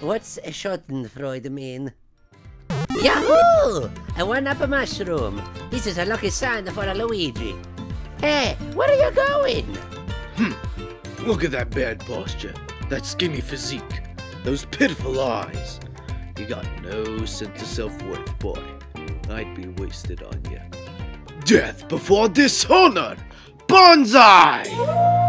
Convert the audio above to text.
What's a schadenfreude mean? Yahoo! I won up a mushroom. This is a lucky sign for a Luigi. Hey, where are you going? Look at that bad posture, that skinny physique, those pitiful eyes. You got no sense of self-worth, boy. I'd be wasted on you. Death before dishonor! Bonsai!